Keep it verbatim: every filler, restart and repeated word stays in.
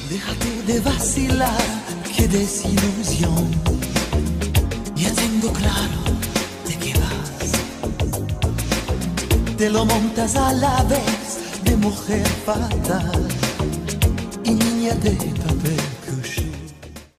Déjate de vacilar, qué desilusión. Ya tengo claro de qué vas. Te lo montas a la vez de mujer fatal y niña de papel.